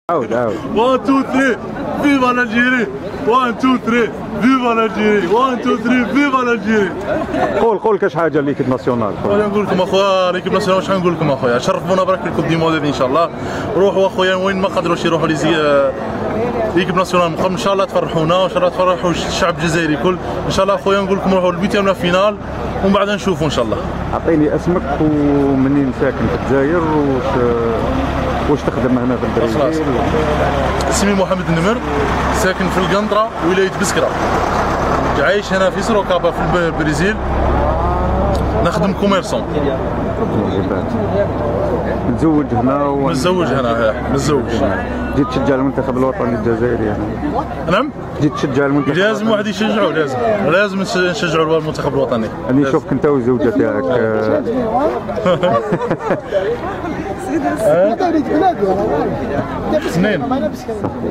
عاود 1 2 3 فيفا الجيري 1 2 3 فيفا الجيري 1 2 3 فيفا الجيري. قول كاش حاجه ليكيب ناسيونال. انا نقول لكم اخويا ليكيب ناسيونال واش نقول لكم اخويا شرفونا برك الكوب دي موديل ان شاء الله. روحوا اخويا وين ما قدروش يروحوا ليكيب ناسيونال ان شاء الله تفرحونا وان شاء الله تفرحوا الشعب الجزائري كل ان شاء الله اخويا نقول لكم روحوا للبيتيام لا فينال ومن بعد نشوفوا ان شاء الله. اعطيني اسمك ومنين ساكن في الجزائر واش تخدم هنا في البرازيل؟ اسمي محمد النمر ساكن في القنطرة ولاية بسكرة عايش هنا في سروكابا في البرازيل نخدم كوميرسون. متزوج هنا متزوج هنا متزوج. جيت تشجع المنتخب الوطني الجزائري يعني؟ نعم جيت تشجع المنتخب لازم واحد يشجعوا لازم نشجعوا المنتخب الوطني. راني نشوفك انت والزوجه تاعك اثنين